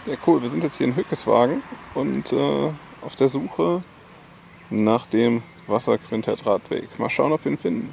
Ja, cool. Wir sind jetzt hier in Hückeswagen und auf der Suche nach dem Wasserquintett-Radweg. Mal schauen, ob wir ihn finden.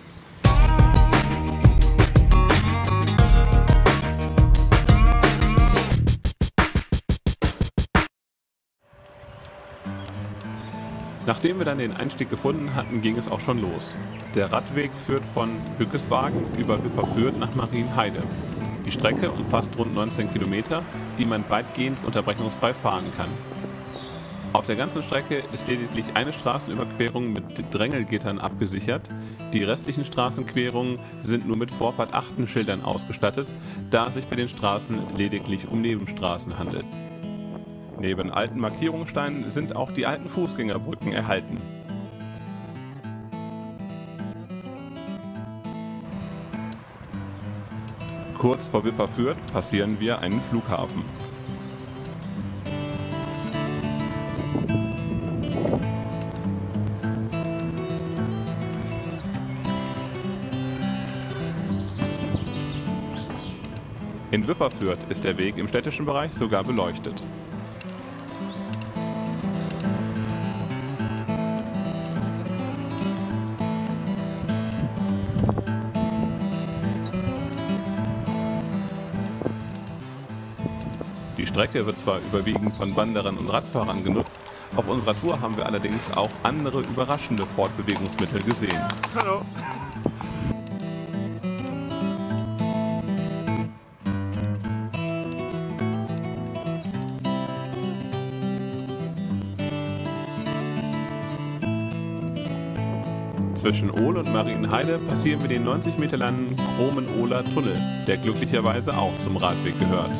Nachdem wir dann den Einstieg gefunden hatten, ging es auch schon los. Der Radweg führt von Hückeswagen über Wipperfürth nach Marienheide. Die Strecke umfasst rund 19 Kilometer, die man weitgehend unterbrechungsfrei fahren kann. Auf der ganzen Strecke ist lediglich eine Straßenüberquerung mit Drängelgittern abgesichert. Die restlichen Straßenquerungen sind nur mit Vorfahrt-Achten-Schildern ausgestattet, da es sich bei den Straßen lediglich um Nebenstraßen handelt. Neben alten Markierungssteinen sind auch die alten Fußgängerbrücken erhalten. Kurz vor Wipperfürth passieren wir einen Flughafen. In Wipperfürth ist der Weg im städtischen Bereich sogar beleuchtet. Die Strecke wird zwar überwiegend von Wanderern und Radfahrern genutzt, auf unserer Tour haben wir allerdings auch andere überraschende Fortbewegungsmittel gesehen. Hallo. Zwischen Ohl und Marienheide passieren wir den 90 Meter langen Kromen-Ohler Tunnel, der glücklicherweise auch zum Radweg gehört.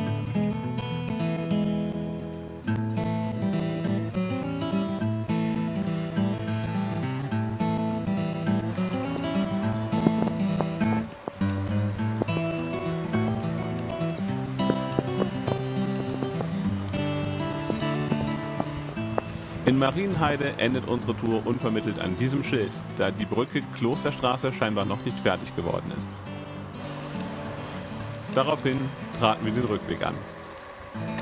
In Marienheide endet unsere Tour unvermittelt an diesem Schild, da die Brücke Klosterstraße scheinbar noch nicht fertig geworden ist. Daraufhin traten wir den Rückweg an.